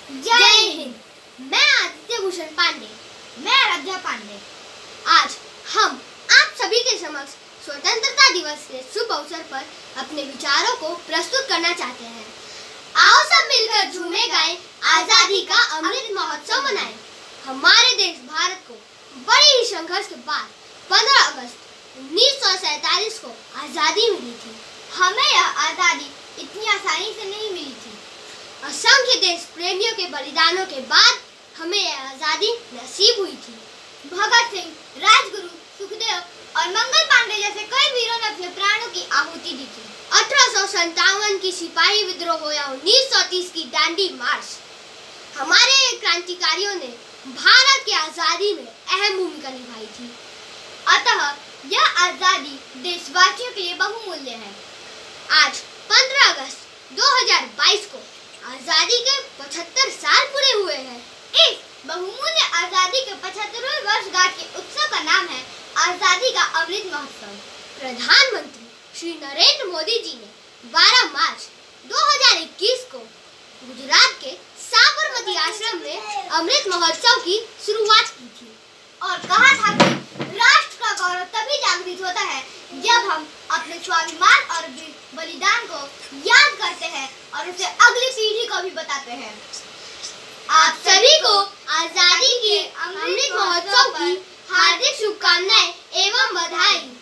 जय हिंद। मैं आदित्य भूषण पांडे। मैं आराध्या पांडे। आज हम आप सभी के समक्ष स्वतंत्रता दिवस के शुभ अवसर पर अपने विचारों को प्रस्तुत करना चाहते हैं। आओ सब मिलकर झूमे गाएं, आजादी का अमृत महोत्सव मनाएं। हमारे देश भारत को बड़ी ही संघर्ष के बाद 15 अगस्त 1947 को आजादी मिली थी। हमें यह आजादी इतनी आसानी से नहीं मिली थी। असंख्य देश प्रेमियों के बलिदानों के बाद हमें यह आजादी नसीब हुई थी। भगत सिंह, राजगुरु, सुखदेव और मंगल पांडे जैसे कई वीरों ने अपने प्राणों की आहुति दी थी। 1857 की सिपाही विद्रोह या 1930 की दांडी मार्च, हमारे क्रांतिकारियों ने भारत की आजादी में अहम भूमिका निभाई थी। अतः यह आजादी देशवासियों के लिए बहुमूल्य है। आज 15 अगस्त 2022 को आजादी के 75 साल पूरे हुए हैं। इस बहुमूल्य आजादी के 75वें वर्षगांठ के उत्सव का नाम है आजादी का अमृत महोत्सव। प्रधानमंत्री श्री नरेंद्र मोदी जी ने 12 मार्च 2021 को गुजरात के साबरमती आश्रम में अमृत महोत्सव की शुरुआत की थी और कहा था कि राष्ट्र का गौरव तभी जागृत होता है जब हम अपने स्वाभिमान और बलिदान को याद करते हैं और उसे अगली पीढ़ी को भी बताते हैं। आप सभी को आजादी के अमृत महोत्सव की हार्दिक शुभकामनाएं एवं बधाई।